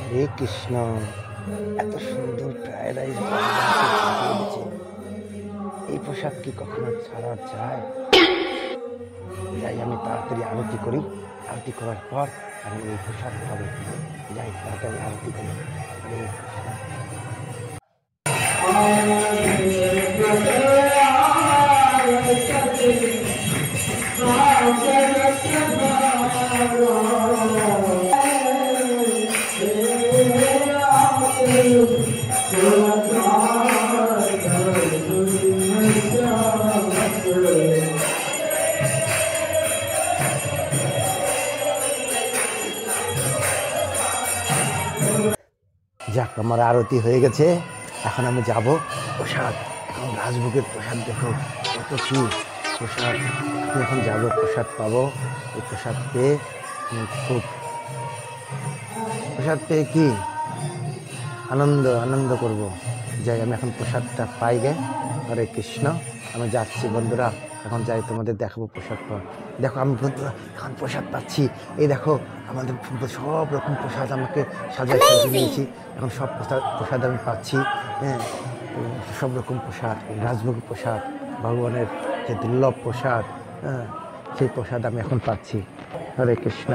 হরে কৃষ্ণ। এত সুন্দর fried rice এই প্রসাদ কি কখনো ছাড়া যায়? যাই আমি তাড়াতাড়ি আরতি করি, আরতি করার পর আমি এই প্রসাদ খাবো। যাই তাড়াতাড়ি আরতি করি। হরে কৃষ্ণ। যাক, আমার আরতি হয়ে গেছে। এখন আমি যাব প্রসাদ। এখন রাজভোগের প্রসাদ দেখো কত কি প্রসাদ। আমি এখন যাব, প্রসাদ পাবো। এই প্রসাদ পেয়ে খুব প্রসাদ পেয়ে কি আনন্দ করব। যাই আমি এখন প্রসাদটা পাই গে। হরে কৃষ্ণ। আমি যাচ্ছি বন্ধুরা, এখন যাই তোমাদের দেখাবো প্রসাদ পাওয়া। দেখো আমি বন্ধুরা এখন প্রসাদ পাচ্ছি। এই দেখো আমাদের সব রকম প্রসাদ আমাকে সাজিয়ে নিয়েছি। এখন সব প্রসাদ আমি পাচ্ছি। হ্যাঁ, সব রকম প্রসাদ, রাজভোগ প্রসাদ, ভগবানের যে দুর্লভ প্রসাদ, হ্যাঁ সেই প্রসাদ আমি এখন পাচ্ছি। হরে কৃষ্ণ।